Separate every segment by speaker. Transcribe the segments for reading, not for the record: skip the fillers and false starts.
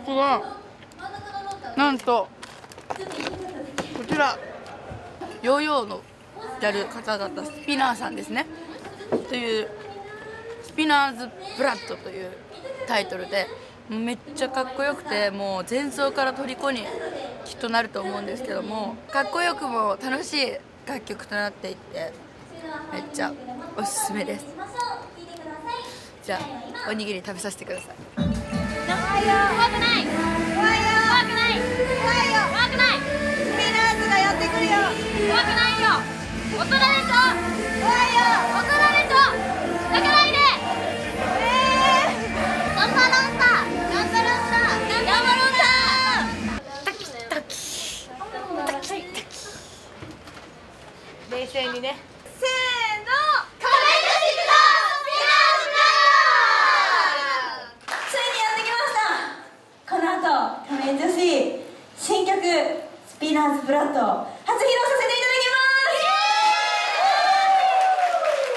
Speaker 1: 曲はなんとこちらヨーヨーのやる方々、スピナーさんですねというスピナーズブラッドというタイトルで、めっちゃかっこよくて、もう前奏から虜にきっとなると思うんですけども、かっこよくも楽しい楽曲となっていてめっちゃおすすめです。じゃあおにぎり食べさせてください。怖いよ、怖くない、怖いよ、怖くない、怖いよ、怖くない、スピナーズがやってくるよ、怖くないよ、大人でしょ、怖いよ、大人でしょ、泣かないで、頑張ろうた、頑張ろうた、頑張ろうた、タキタキタキタキ、冷静にね、せーの、仮面女子とスピナーズだ。ついにやってきました。この後仮面女子新曲スピナーズブラッド初披露させていただきます。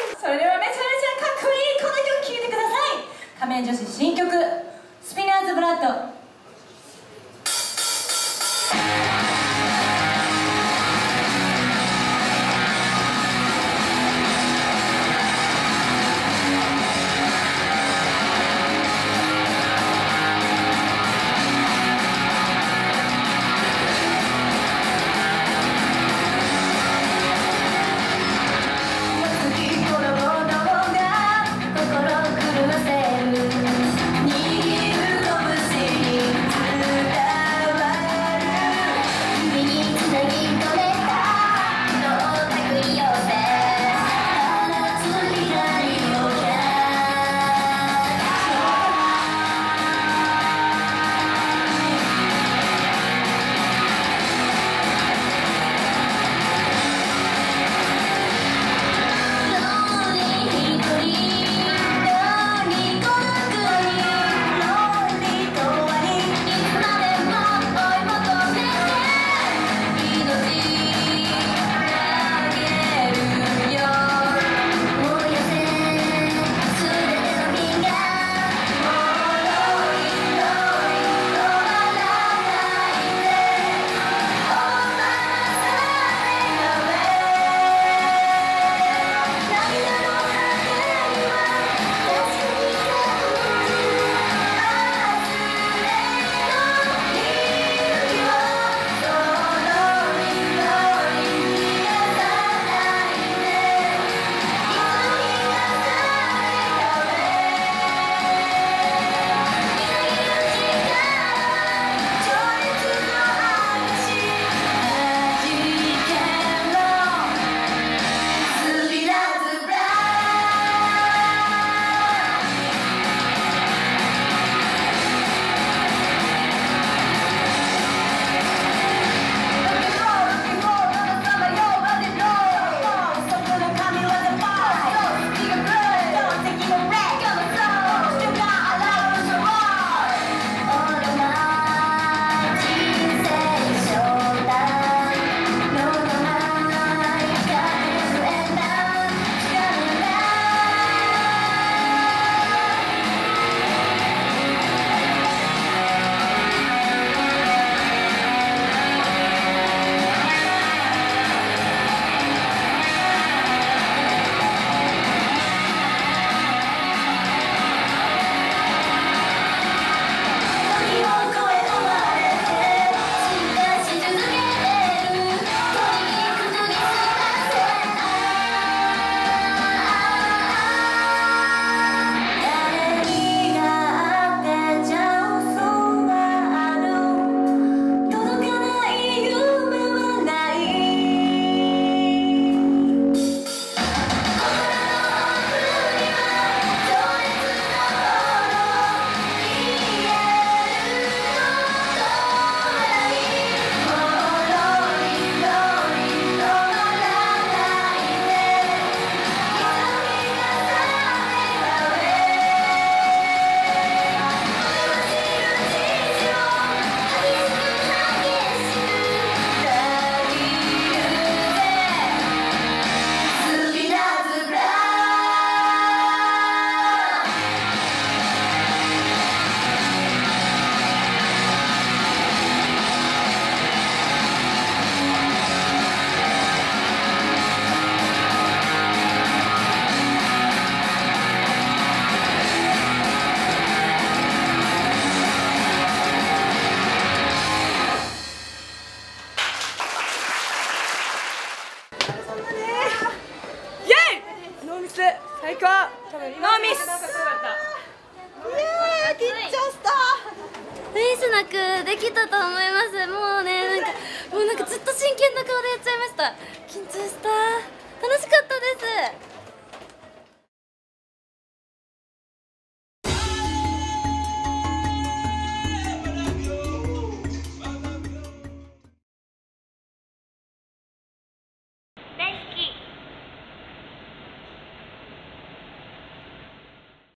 Speaker 1: ス最高。ノーミス。いやー緊張した。
Speaker 2: ミスなくできたと思います。もうねなんかずっと真剣な顔でやっちゃいました。緊張した。楽しかったです。